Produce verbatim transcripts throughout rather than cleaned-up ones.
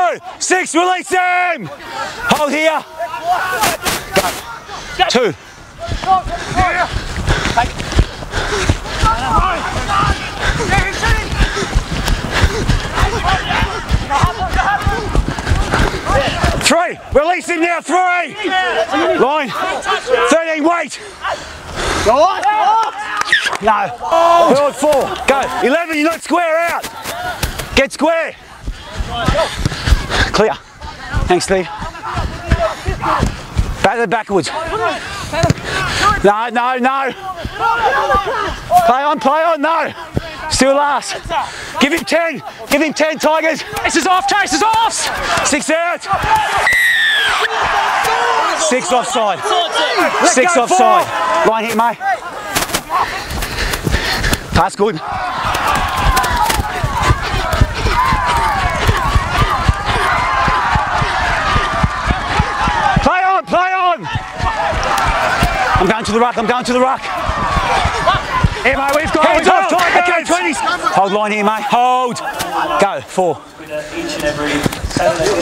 two, six, release him! Hold here. Go. Two. Three, release him now, three! Line, thirteen, wait! No, forward four, go. eleven, you're not square out. Get square. Clear. Thanks, Steve. Back backwards. No, no, no. Play on, play on, no. Still last. Give him ten. Give him ten, Tigers. Chase is off, Chase is off. Six out. Six offside. Let Six go, offside. Line here, mate. Pass good. Play on, play on. I'm going to the ruck, I'm going to the ruck. Here, mate, we've got hands off, okay, twenty. Hold line here, mate. Hold. Go, four. Each and every Saturday.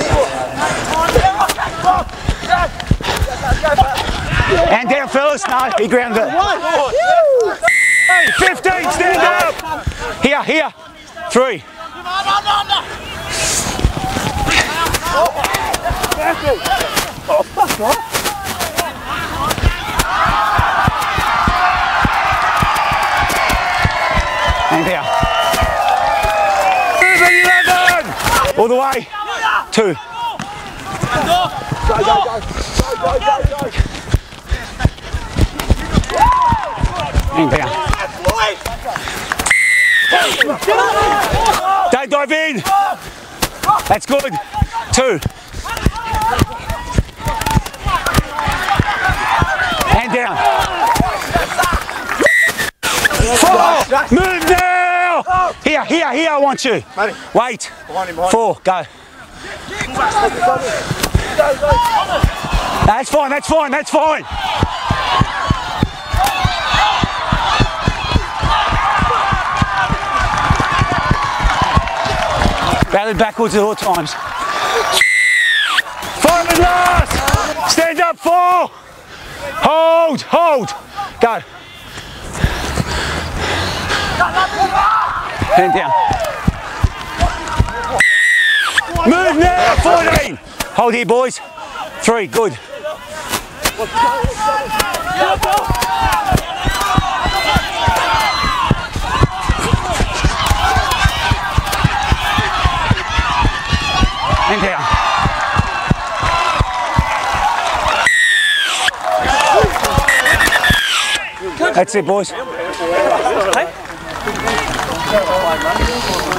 And down, fellas. No, he grounded it. Hey, fifteen, stand up. Here, here. Three. And here. eleven. All the way. Two. Go, go, go, go, go, go, go. And down. Don't dive in. That's good. Two. And down. Four. Move now. Here, here, here. I want you. Wait. Four. Go. That's fine. That's fine. That's fine. Batted backwards at all times. Five and last. Stand up, four. Hold, hold. Go. Hand down. Move now, fourteen. Hold here, boys. Three, good. And down. That's it, boys.